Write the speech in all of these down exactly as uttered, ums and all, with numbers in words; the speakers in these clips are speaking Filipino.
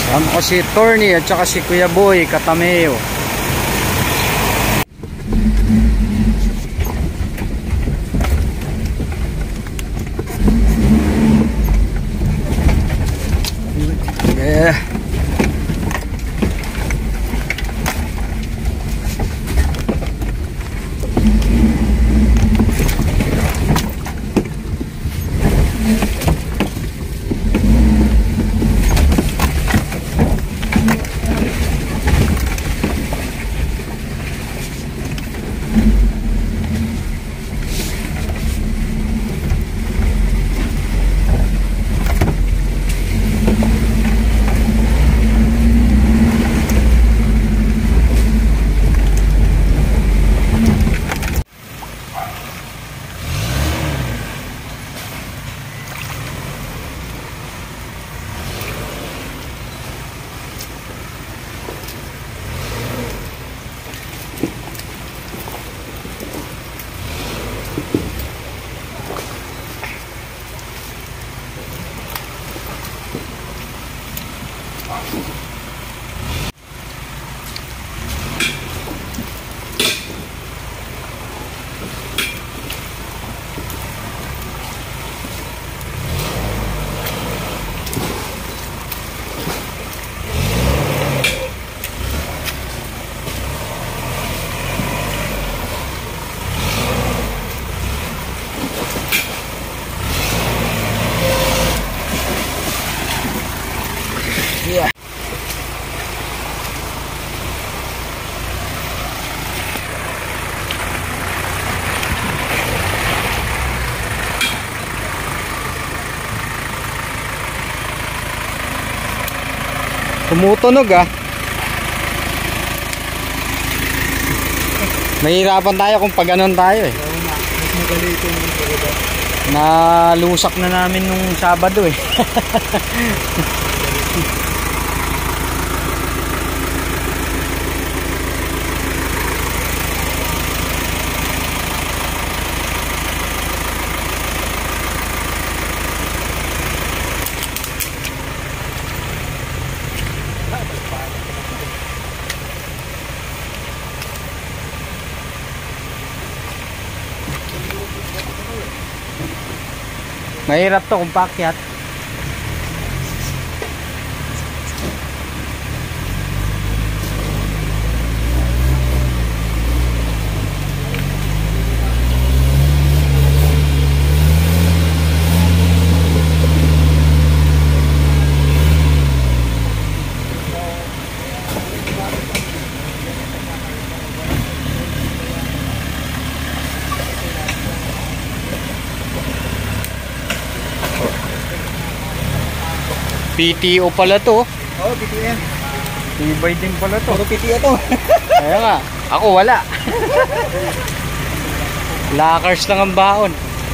Kasama ko si Tony at saka si Kuya Boy Katameo. Yeah. Yeah. Tumutunog ah. Mahirapan tayo kung pag ganon tayo eh. Nalusak na namin nung Sabado eh. Mahirap to kung paakyat. P T O pala to. Oo, P T O yan. Tibay din pala to. Puro P T O to. Kaya nga, ako wala. Lockers lang ang baon.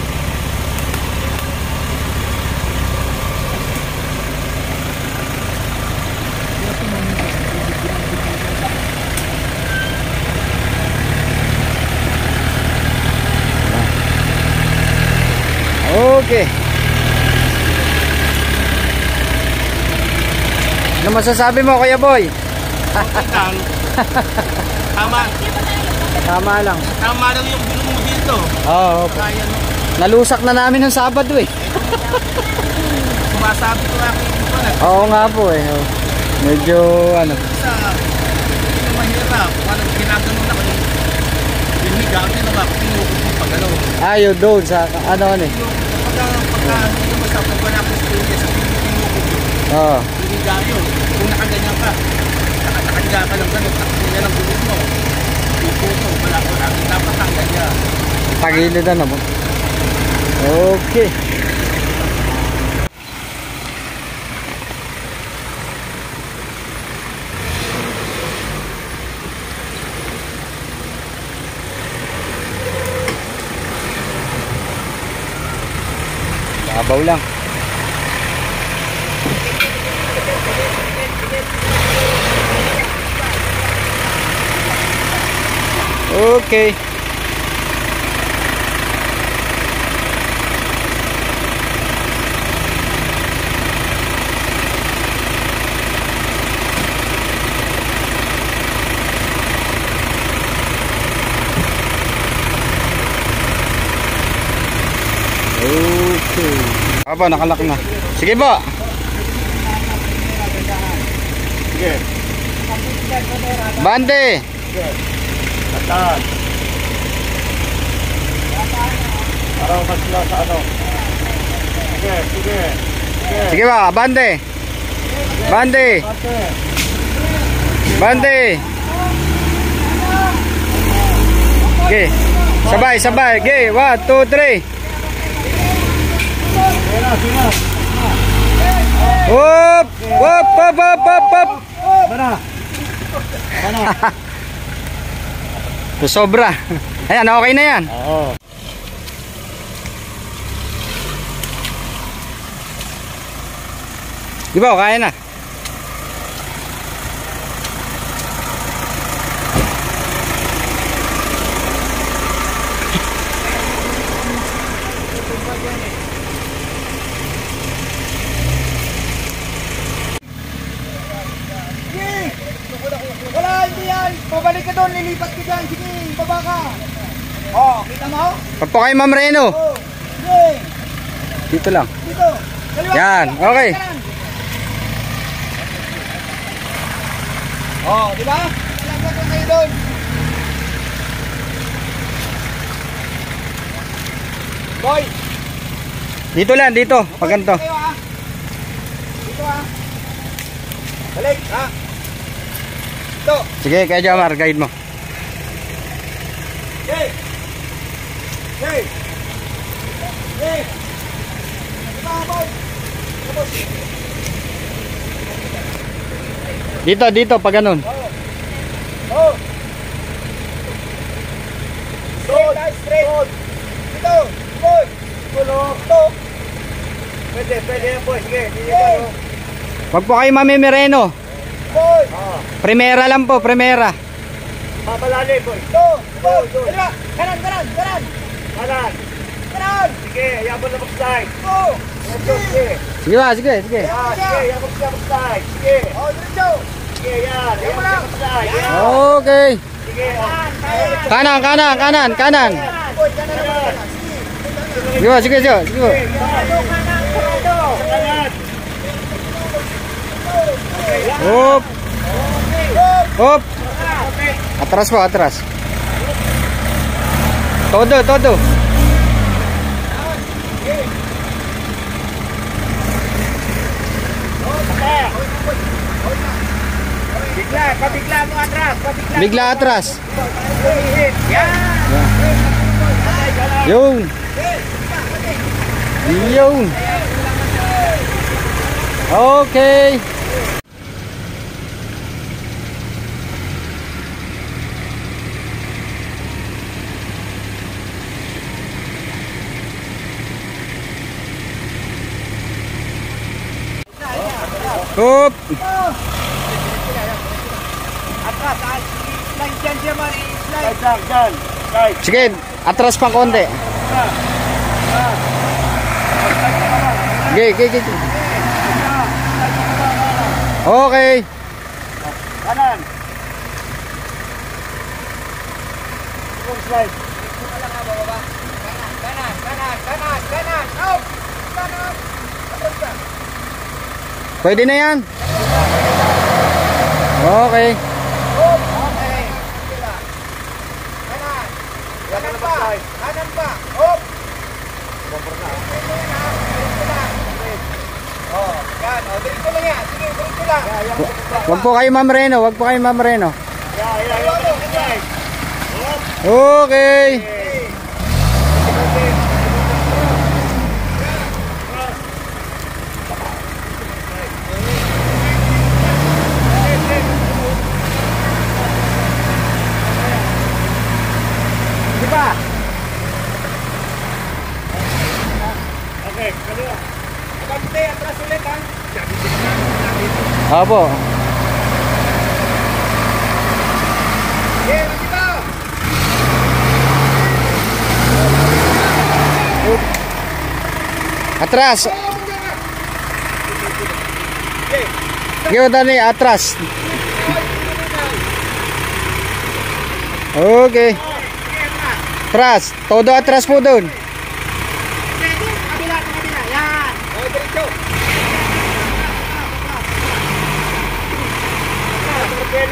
Okay. Ano masasabi mo, Kuya Boy? Okay lang. Tama. Tama lang. Tama lang yung gulo mo dito. Oo. Oh, okay. Kaya no. Nalusak na namin ng Sabado eh. Sumasabi ko ako yung pala. Oo nga po eh. Medyo ano. Sa hindi mahirap. Parang ginaganon ako yung binigamit na ako pinukot yung pagalaw. Ah, yun doon sa ano ano eh. Yung pagka pagka hindi mo sa pagwala ko sa studio sa pinukot yun. Oo. Binigayo. Kung nakaganyan ka, nakatakaga ka lang ganun, takpunya ng gulong mo. Puputo, wala ko lang. Dapat ang ganyan. Tagilid na naman. Okay. Babaw lang. Okay. Okay. Aba, nakalak na. Sige po. Sige. Bante. Sige. Tataan. Para masla sa ano. Sige, sige. Sige. Sige ba, bante. Bante. Bante. Bante. Okay. Sabay, sabay. Okay, one, two, three. Sige na, sige na. Whoop! Whoop! Whoop! Whoop! Whoop! Whoop! Mana? Mana? Sobra. Ayan, okay na yan. Oo. Di ba, kaya na. Wala, hindi yan. Pabalik ka doon, lilipat ka dyan. Sige, baba ka. Oh, kita mo? Papo kay Ma'am Reno. Oh, sige. Dito lang. Dito. Dalawa. Yan, okay. Oh, di ba? Lalagyan ko kayo doon. Boy. Dito lang, dito. Pag ganito. Kayo, ha? Dito, ha? Balik, ha? Dito. Sige, kaya Jamar, guide mo. Okay. Okay. Okay. Diba, boy? Tapos. Dito, dito, pag ganun. Oh. Straight, guys, straight. Dito, boy. Tulog. Dito. Pwede, pwede yan boy. Sige, sige. Okay. Wag po kayo Mami Mereno. Boy. Ah, Primera lang po, primera. papalalim boy. Dito, boy. Dito. Kanan, kanan, kanan. Kanan. Kanan. Sige, yabon na mag-side. Oh. Sige, sige. Sige ba, sige, sige. Ah, sige, yabon na mag-side. Sige. Oh, diretso. Sige, yan. Yabon na mag-side. Yan. Okay. Sige. Kanan, kanan, kanan, kanan. Boy, kanan naman. Yan. Sige ba, sige, sige. Sige. Yan. Kanan. Hop. Hop. Atras po, atras. Todo, todo. Bigla, pabigla mo atras, pabigla. Bigla atras. Hit. Yan. Yung. Yung. Okay. Hop. Atras, ah. Slide dyan siya man, slide. Side lang, dyan. Side. Sige, atras pa konti. Okay, okay, okay. Okay. Kanan. Kung slide. Kanan, kanan, kanan, kanan, kanan. Out. Kanan. Atras ka. Pwede na yan. Okay. Oh, okay. Sila. Kanan. Kanan pa. Kanan pa. Hop. Oh, yan. Oh, dito lang yan. Sige, dito lang. Wag po kayo Ma'am Reno, wag po kayo Ma'am Reno. Yeah, yeah, yabon na mag-side. Okay. Di ba? Okay, kaliwa. Kapte, atras ulit ha. Opo. Yeah, dito. Atras. Sige, Dani, atras. Okay. Atras. Todo atras po doon. Kabila, kabila.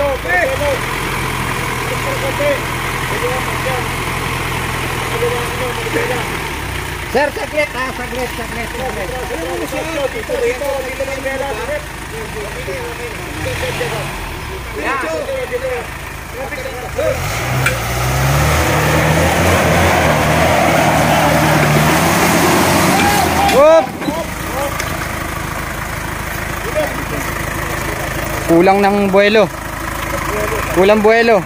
Sir, saglit ha, saglit, saglit, saglit. Whoop! Kulang ng buwelo. Kulang buwelo.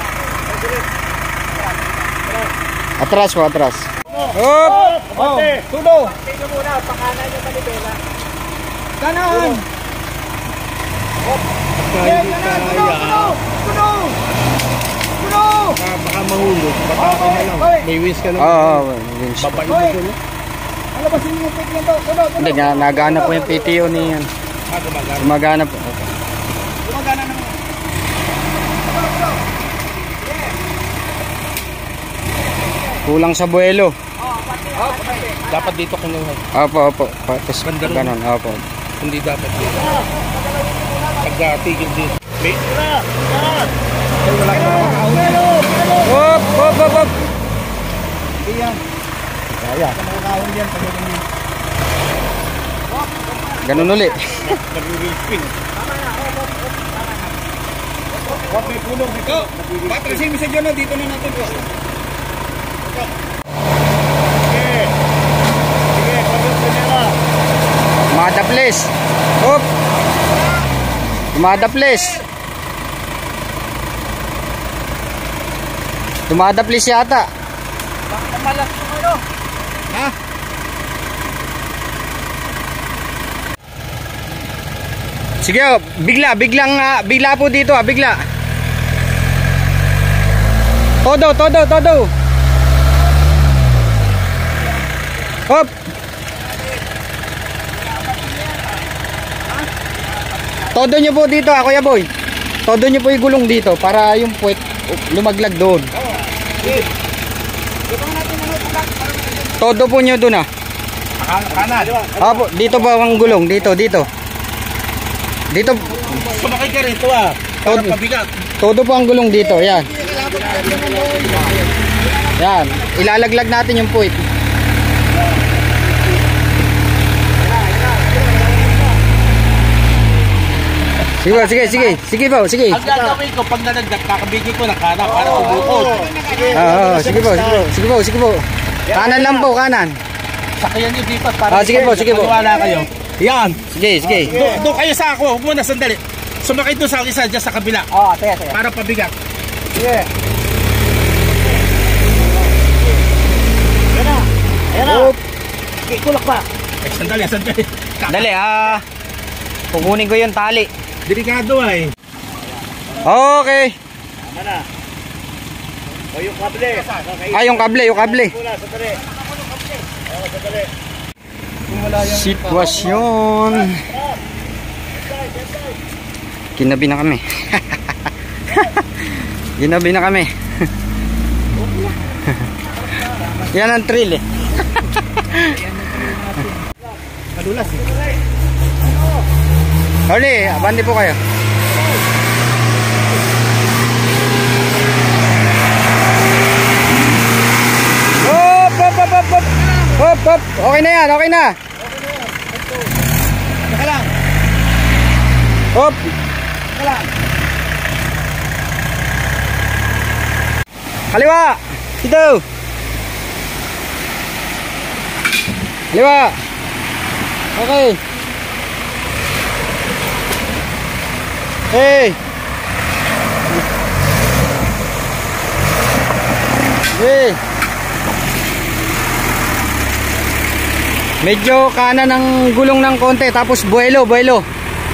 Atras po, atras. Hop! Oh, tulo. Tingnan muna, pakanan yung manibela. Kanan. Hop. Kanan, tulo, tulo. Tulo. Tulo. Baka mahulog. Baka Okay, na lang. okay. May wins ka lang. Oo, oh, winch. Babain mo Hoy. doon. Ano ba sino yung pick nito? Tulo, tulo. Hindi, nga, nagana po yung P T O ni yan. Ah, gumagana. Gumagana po. Gumagana naman. Tulo, tulo. Kulang sa buwelo. Oh, pati. Oh, pati. Dapat dito kinuha. Opo, opo. Tapos Banda ron. ganun, opo. Hindi dapat dito. Pagkatigil dito. May tira! Yan! Ay, wala ka makakahuli. Hop, hop, hop, hop. Hindi yan. Kaya. Makakahuli yan. Ganun ulit. Nag-re-spin. Huwag may pulong ito. Patrisin mo sa dyan, dito na natin po. Sige. Sige, pagkasin nila. Tumada please. Hop. Tumada please. Tumada please yata. Bakit malas yung ano? Ha? Sige, oh, bigla, biglang, ah, bigla po dito, ah, bigla. Todo, todo, todo. Hop. Todo nyo po dito, ah, Kuya Boy. Todo nyo po yung gulong dito para yung puwet lumaglag doon. Todo po nyo doon, ah. Kanan. Ah, po, dito ba ang gulong? Dito, dito. Dito, Sumakay ka rito ah. Para Todo. pabigat. todo po ang gulong dito. Yan. Yan. Ilalaglag natin yung puwit. Sige po, sige, sige. Sige po, sige. Ang gagawin ko pag nalagdag, kakabigin ko ng kanan para tumukod. Ah, oo, sige po, sige po. Sige po, sige po. Kanan lang po, kanan. Sakayan nyo dito para Ah, sige po, sige po. maniwala kayo. Yan. Sige, sige. Do- Doon kayo sa ako. Huwag muna sandali. Sumakay doon sa isa dyan sa kabila. Oh, teka, teka. Para pabigat. Sige. Yan na. Yan na. Hop. Ikulak pa. Ay, sandali, sandali. Dali, ah. Kukunin ko yung tali. Delikado ay. Okay. Tama na. O yung kable. Ah, yung kable, yung kable. Mula, sandali. Oh, sandali. Sitwasyon. Ginabi na kami. Ginabi na kami. Yan ang thrill eh. Madulas. Huli, abandi po kayo. Hop, hop, hop, hop, hop. Hop, hop. Okay na yan, okay na. Saka lang. Hop. Saka lang. Kaliwa. Dito. Kaliwa. Okay. Hey. Hey. Medyo kanan ng gulong ng konti tapos buwelo, buwelo.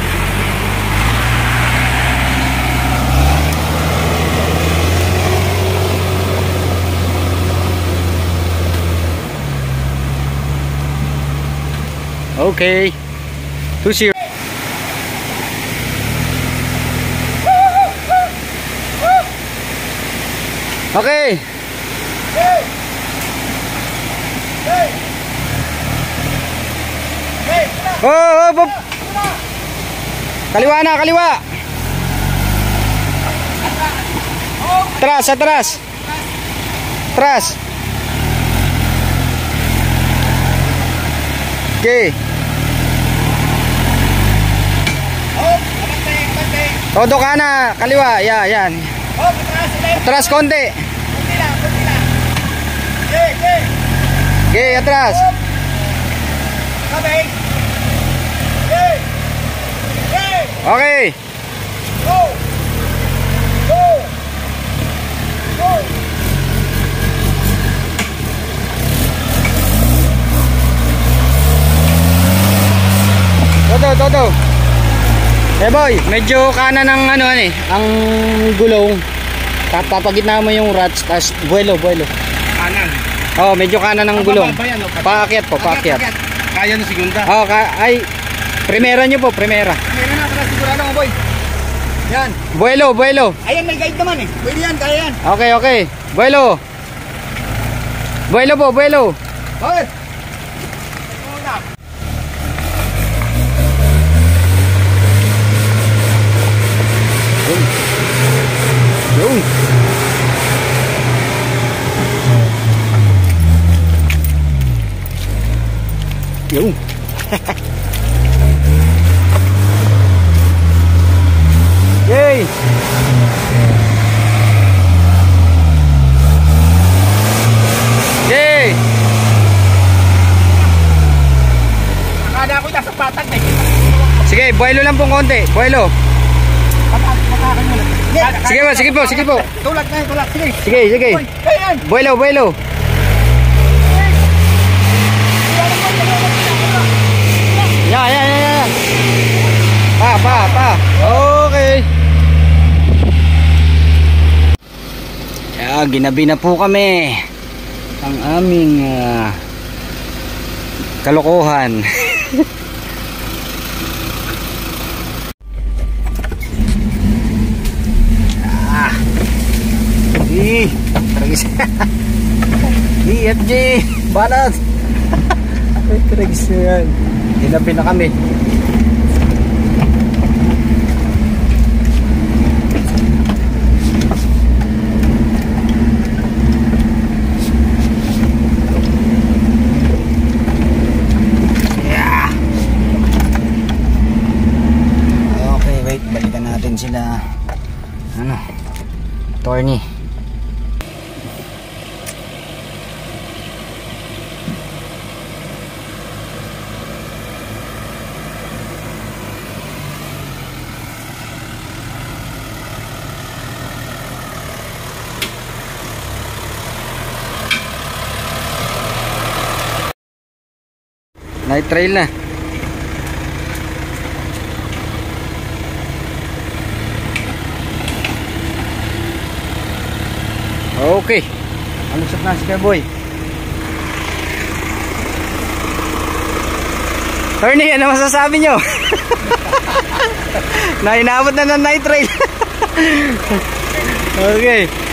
Okay. two zero. Okay. Hey! Hey! Hey! Oh, oh, oh. Kaliwa na, kaliwa. Atras, atras. Atras. Okay. Oh, abante, abante. Todo ka na, kaliwa. Yeah, yan. Oh, atras ulit. Atras konti. Kunti lang, kunti lang. Okay, okay. Okay, atras. Kabay. Okay. Okay. Okay. Go. Go. Go. Todo, todo. Eh boy, medyo kanan ng ano ano eh, ang gulong. Papagitna mo yung rats, tas buwelo, buwelo. Kanan. Oh, medyo kanan ng gulong. Pababa yan, oh. Paakyat po, paakyat. Kaya ng segunda. Oh, ka ay primera nyo po, primera. Meron na para sigurado mo, boy. Yan. Buwelo, buwelo. Ayan, may guide naman eh. Pwede yan, kaya yan. Okay, okay. Buwelo. Buwelo po, buwelo. Okay. Una. Yun. Yun. Yay! Yay! Akala ko nasa patag eh. Sige, buwelo lang pong konti. Buwelo. Patag, patag mo lang. Sige po, sige po, sige po. Tulak na, tulak. Sige. Sige, sige. Boy, kaya yan. Buwelo, buwelo. Yan, yan, yan, yan. Pa, pa, pa. Okay. Kaya ginabi na po kami ang aming uh, kalokohan. Ah. Ih, tragis. Ih, F J, banat. Ay, tragis na yan. Ginabi na kami. Yeah. Okay, wait, balikan natin sila. Ano? Attorney. Night trail na. Okay. Alusot na si Kaboy. Attorney, ano masasabi nyo? Nainabot na ng night trail. Okay.